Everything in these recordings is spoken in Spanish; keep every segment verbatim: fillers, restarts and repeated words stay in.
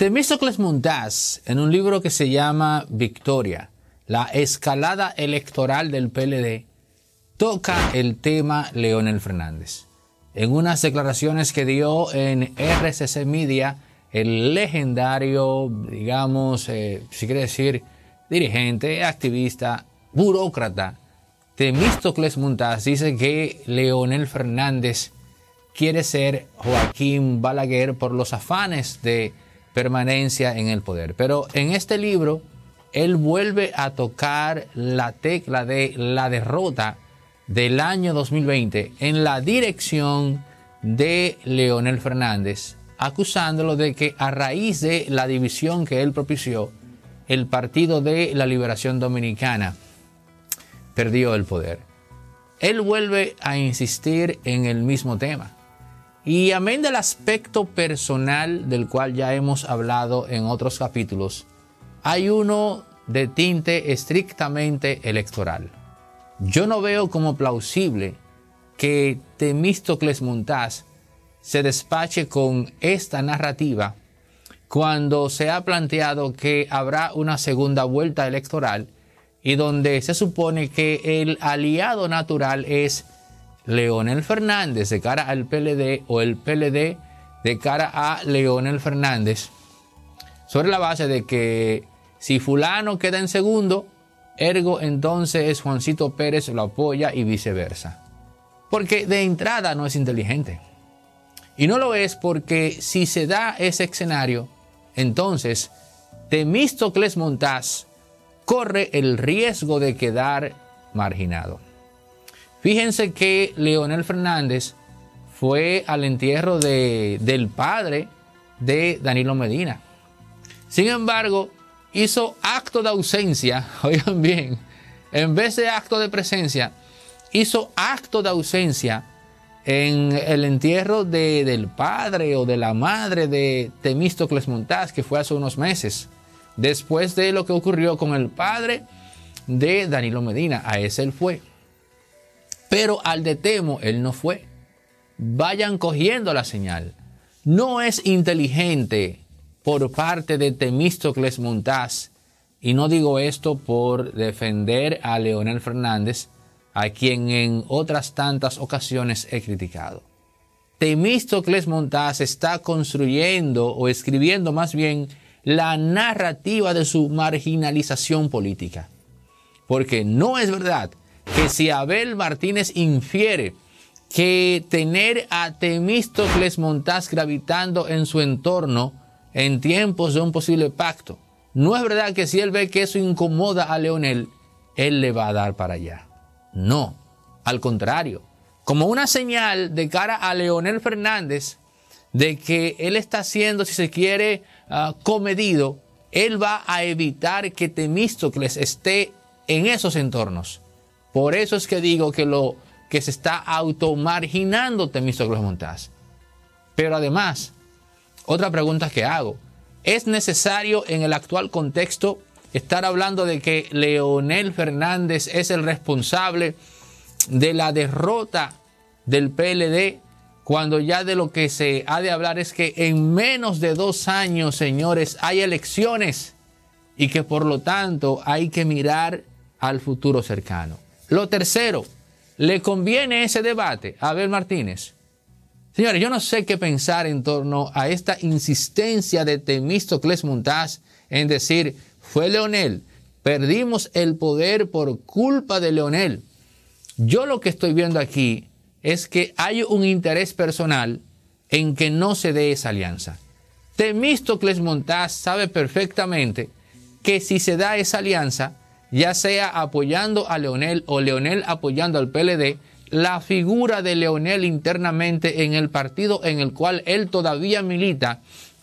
Temístocles Montaz, en un libro que se llama Victoria, la escalada electoral del P L D, toca el tema Leonel Fernández. En unas declaraciones que dio en R C C Media, el legendario, digamos, eh, si quiere decir, dirigente, activista, burócrata, Temístocles Montaz dice que Leonel Fernández quiere ser Joaquín Balaguer por los afanes de permanencia en el poder. Pero en este libro, él vuelve a tocar la tecla de la derrota del año dos mil veinte en la dirección de Leonel Fernández, acusándolo de que a raíz de la división que él propició, el Partido de la Liberación Dominicana perdió el poder. Él vuelve a insistir en el mismo tema. Y amén del aspecto personal del cual ya hemos hablado en otros capítulos, hay uno de tinte estrictamente electoral. Yo no veo como plausible que Temístocles Montaz se despache con esta narrativa cuando se ha planteado que habrá una segunda vuelta electoral y donde se supone que el aliado natural es Leonel Fernández de cara al P L D o el P L D de cara a Leonel Fernández, sobre la base de que si fulano queda en segundo, ergo entonces Juancito Pérez lo apoya y viceversa. Porque de entrada no es inteligente. Y no lo es porque si se da ese escenario, entonces Temístocles Montaz corre el riesgo de quedar marginado. Fíjense que Leonel Fernández fue al entierro de, del padre de Danilo Medina. Sin embargo, hizo acto de ausencia, oigan bien, en vez de acto de presencia, hizo acto de ausencia en el entierro de, del padre o de la madre de Temístocles Montaz, que fue hace unos meses, después de lo que ocurrió con el padre de Danilo Medina. A ese él fue. Pero al de Temo él no fue. Vayan cogiendo la señal. No es inteligente por parte de Temístocles Montaz, y no digo esto por defender a Leonel Fernández, a quien en otras tantas ocasiones he criticado. Temístocles Montaz está construyendo o escribiendo más bien la narrativa de su marginalización política. Porque no es verdad que si Abel Martínez infiere que tener a Temístocles Montaz gravitando en su entorno en tiempos de un posible pacto, no es verdad que si él ve que eso incomoda a Leonel, él le va a dar para allá. No, al contrario, como una señal de cara a Leonel Fernández de que él está siendo, si se quiere, uh, comedido, él va a evitar que Temístocles esté en esos entornos. Por eso es que digo que, lo, que se está automarginando Temístocles Montaz. Pero además, otra pregunta que hago, ¿es necesario en el actual contexto estar hablando de que Leonel Fernández es el responsable de la derrota del P L D, cuando ya de lo que se ha de hablar es que en menos de dos años, señores, hay elecciones y que por lo tanto hay que mirar al futuro cercano? Lo tercero, ¿le conviene ese debate a Abel Martínez? Señores, yo no sé qué pensar en torno a esta insistencia de Temístocles Montaz en decir, fue Leonel, perdimos el poder por culpa de Leonel. Yo lo que estoy viendo aquí es que hay un interés personal en que no se dé esa alianza. Temístocles Montaz sabe perfectamente que si se da esa alianza, ya sea apoyando a Leonel o Leonel apoyando al P L D, la figura de Leonel internamente en el partido en el cual él todavía milita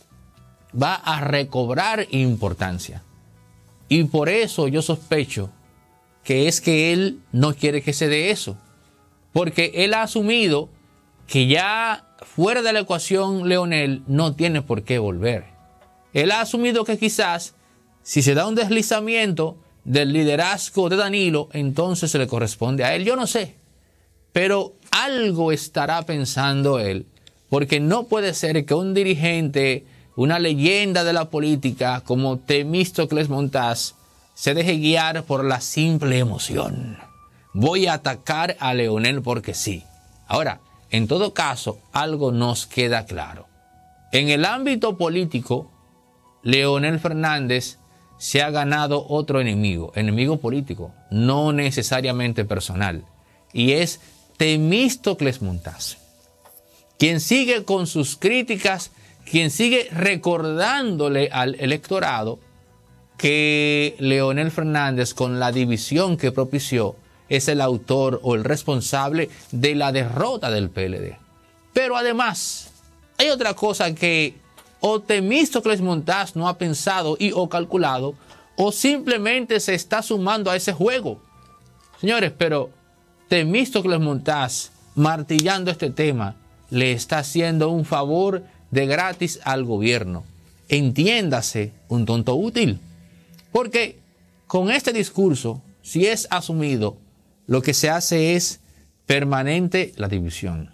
va a recobrar importancia. Y por eso yo sospecho que es que él no quiere que se dé eso. Porque él ha asumido que ya fuera de la ecuación Leonel no tiene por qué volver. Él ha asumido que quizás si se da un deslizamiento del liderazgo de Danilo, entonces se le corresponde a él. Yo no sé. Pero algo estará pensando él, porque no puede ser que un dirigente una leyenda de la política como Temístocles Montaz se deje guiar por la simple emoción. Voy a atacar a Leonel porque sí. Ahora, en todo caso, algo nos queda claro. En el ámbito político, Leonel Fernández se ha ganado otro enemigo, enemigo político, no necesariamente personal, y es Temístocles Montaz, quien sigue con sus críticas, quien sigue recordándole al electorado que Leonel Fernández, con la división que propició, es el autor o el responsable de la derrota del P L D. Pero además, hay otra cosa que o Temístocles Montaz no ha pensado y o calculado, o simplemente se está sumando a ese juego. Señores, pero Temístocles Montaz, martillando este tema, le está haciendo un favor de gratis al gobierno. Entiéndase, un tonto útil. Porque con este discurso, si es asumido, lo que se hace es permanente la división.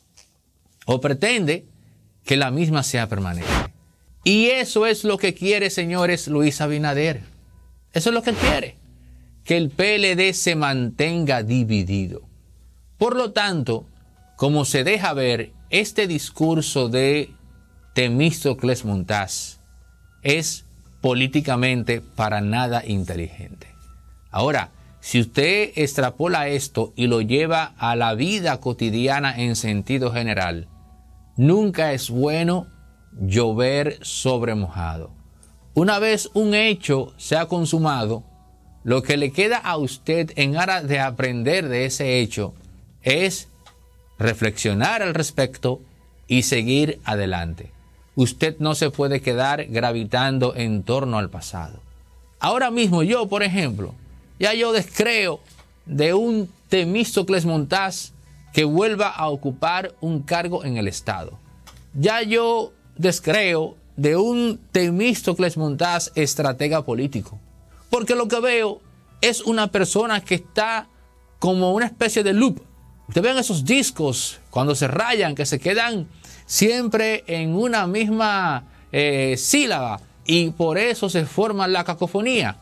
O pretende que la misma sea permanente. Y eso es lo que quiere, señores, Luis Abinader. Eso es lo que él quiere. Que el P L D se mantenga dividido. Por lo tanto, como se deja ver, este discurso de Temístocles Montaz es políticamente para nada inteligente. Ahora, si usted extrapola esto y lo lleva a la vida cotidiana en sentido general, nunca es bueno llover sobre mojado. Una vez un hecho se ha consumado, lo que le queda a usted en aras de aprender de ese hecho es reflexionar al respecto y seguir adelante. Usted no se puede quedar gravitando en torno al pasado. Ahora mismo yo, por ejemplo, ya yo descreo de un Temístocles Montaz que vuelva a ocupar un cargo en el Estado. Ya yo descreo de un Temístocles Montaz estratega político. Porque lo que veo es una persona que está como una especie de loop. Ustedes ven esos discos cuando se rayan, que se quedan siempre en una misma eh, sílaba y por eso se forma la cacofonía.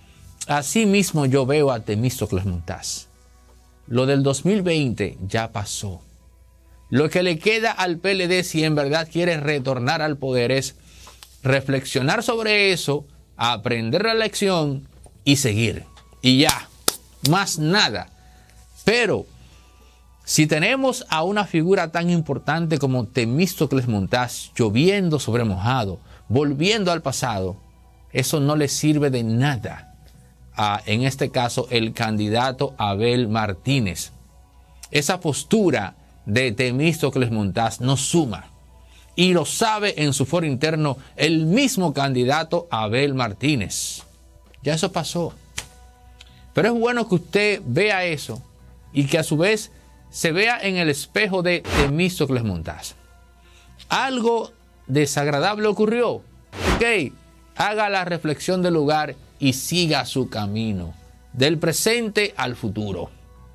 Así mismo yo veo a Temístocles Montaz. Lo del dos mil veinte ya pasó. Lo que le queda al P L D, si en verdad quiere retornar al poder, es reflexionar sobre eso, aprender la lección y seguir. Y ya, más nada. Pero si tenemos a una figura tan importante como Temístocles Montaz lloviendo sobre mojado, volviendo al pasado, eso no le sirve de nada a, en este caso, el candidato Abel Martínez. Esa postura de Temístocles Montaz no suma. Y lo sabe en su foro interno el mismo candidato Abel Martínez. Ya eso pasó. Pero es bueno que usted vea eso y que a su vez se vea en el espejo de Temístocles Montaz. Algo desagradable ocurrió. Ok, haga la reflexión del lugar y siga su camino, del presente al futuro.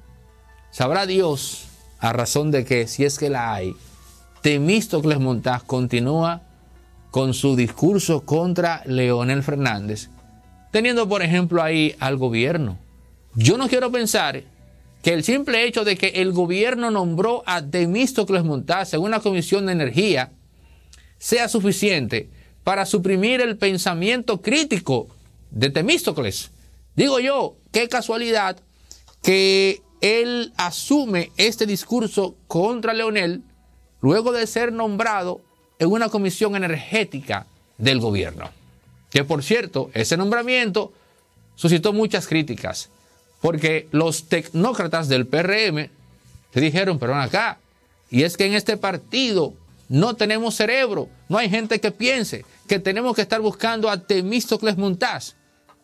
Sabrá Dios, a razón de que, si es que la hay, Temístocles Montaz continúa con su discurso contra Leonel Fernández, teniendo por ejemplo ahí al gobierno. Yo no quiero pensar que el simple hecho de que el gobierno nombró a Temístocles Montaz en una comisión de energía sea suficiente para suprimir el pensamiento crítico de Temístocles. Digo yo, qué casualidad que él asume este discurso contra Leonel luego de ser nombrado en una comisión energética del gobierno. Que por cierto, ese nombramiento suscitó muchas críticas, porque los tecnócratas del P R M se dijeron, pero ven acá, y es que en este partido no tenemos cerebro, no hay gente que piense, que tenemos que estar buscando a Temístocles Montaz.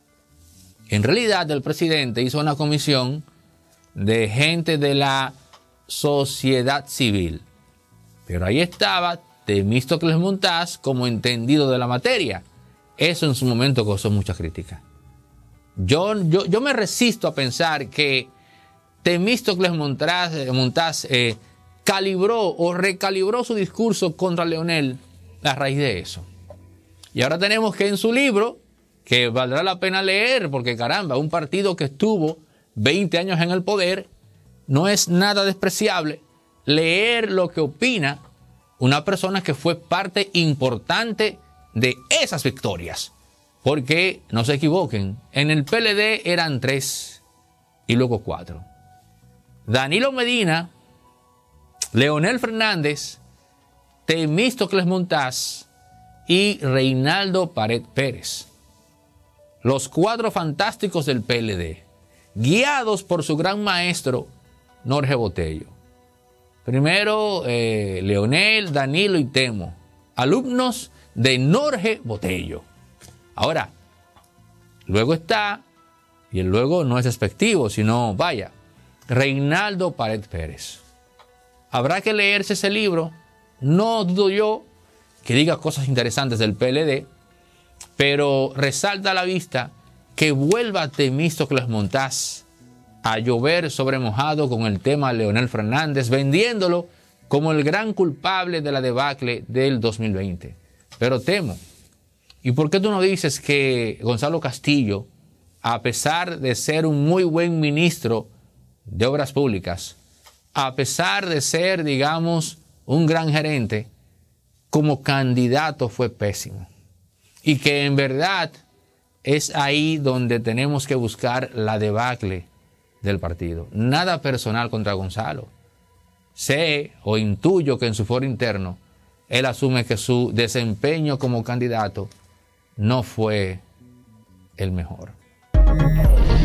En realidad, el presidente hizo una comisión de gente de la sociedad civil, pero ahí estaba Temístocles Montaz como entendido de la materia. Eso en su momento causó mucha crítica. Yo, yo, yo me resisto a pensar que Temístocles Montaz, Montaz eh, calibró o recalibró su discurso contra Leonel a raíz de eso. Y ahora tenemos que en su libro, que valdrá la pena leer, porque caramba, un partido que estuvo veinte años en el poder, no es nada despreciable leer lo que opina una persona que fue parte importante de esas victorias. Porque, no se equivoquen, en el P L D eran tres y luego cuatro. Danilo Medina, Leonel Fernández, Temístocles Montaz y Reinaldo Pared Pérez. Los cuatro fantásticos del P L D, guiados por su gran maestro, Norge Botello. Primero, eh, Leonel, Danilo y Temo, alumnos de Norge Botello. Ahora, luego está, y el luego no es despectivo, sino, vaya, Reinaldo Pared Pérez. Habrá que leerse ese libro. No dudo yo que diga cosas interesantes del P L D, pero resalta a la vista que vuelva Temístocles Montaz a llover sobre mojado con el tema Leonel Fernández, vendiéndolo como el gran culpable de la debacle del dos mil veinte. Pero Temo, ¿y por qué tú no dices que Gonzalo Castillo, a pesar de ser un muy buen ministro de Obras Públicas, a pesar de ser, digamos, un gran gerente, como candidato fue pésimo? Y que en verdad es ahí donde tenemos que buscar la debacle del partido. Nada personal contra Gonzalo. Sé o intuyo que en su foro interno él asume que su desempeño como candidato no fue el mejor.